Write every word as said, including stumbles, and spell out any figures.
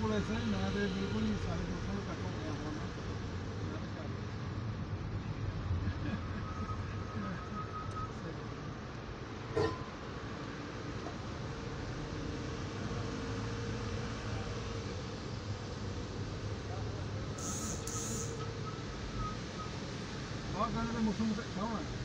बिल्कुल ऐसे ही मैं तो बिल्कुल ही सारे दोस्तों को इकट्ठा हो गया हूँ ना बहुत गाने तो मुझसे मुझसे खाओ ना